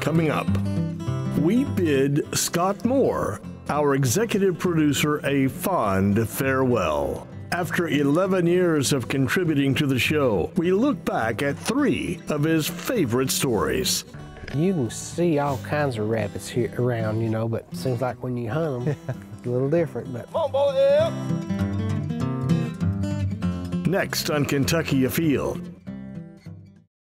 coming up. We bid Scott Moore, our executive producer, a fond farewell. After 11 years of contributing to the show, we look back at 3 of his favorite stories. You can see all kinds of rabbits here around, you know, but it seems like when you hunt them, it's a little different. But Come on, boy. Next on Kentucky Afield.